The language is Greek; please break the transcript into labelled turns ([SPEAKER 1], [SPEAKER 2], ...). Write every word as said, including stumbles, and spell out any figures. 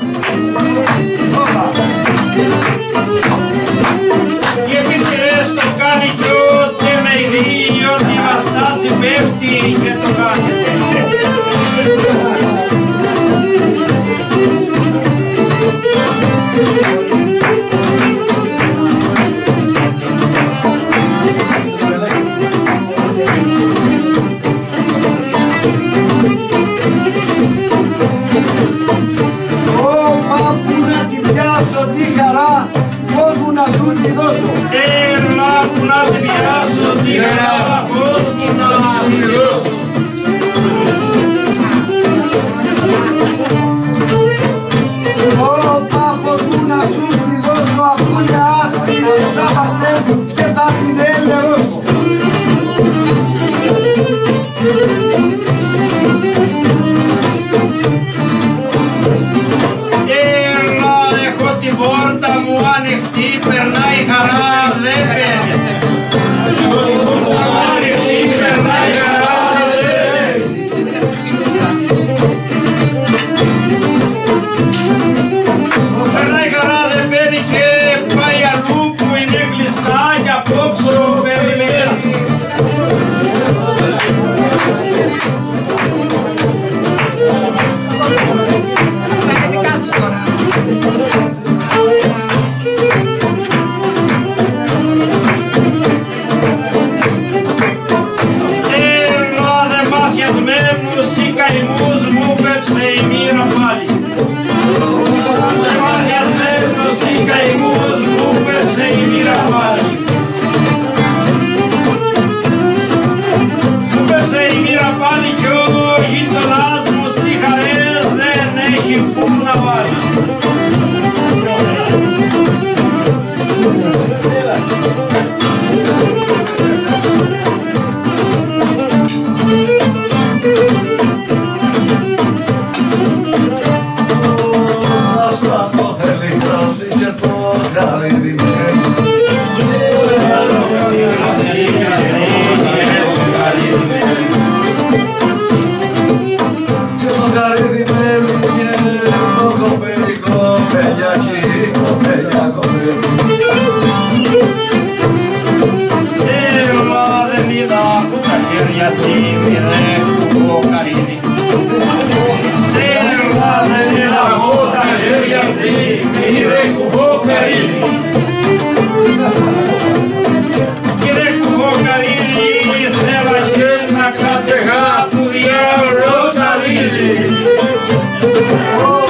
[SPEAKER 1] Οι επιτηρές το κάνει κι ό,τι με ειδεί, ό,τι βαστάτσι πέφτει και το κάνει.
[SPEAKER 2] Τη χαρά, πώς μου να σου τη δώσω.
[SPEAKER 1] Έλα που να την πιάσω τη χαρά, πώς μου να σου τη δώσω.
[SPEAKER 2] Ω πάφος μου να σου τη δώσω, αφού είναι άσπρη τις άπαξες και θα την ελερώσω.
[SPEAKER 1] Την πόρτα μου ανοιχτή, περνάει χαρά, δεν παίρνει. Έχω την πόρτα μου ανοιχτή, περνάει χαρά, δεν περνάει χαρά, δεν παίρνει και πάει αλλού που είναι κλειστά και απόξω περιμένει. Οι καημούς μου πέψε η μοίρα πάλι. Μαθιασμένος οι καημούς μου πέψε η μοίρα πάλι. Μου πέψε η μοίρα πάλι κι ο γείτονας μου τσιχαρές δεν έχει που να βάλει. Oh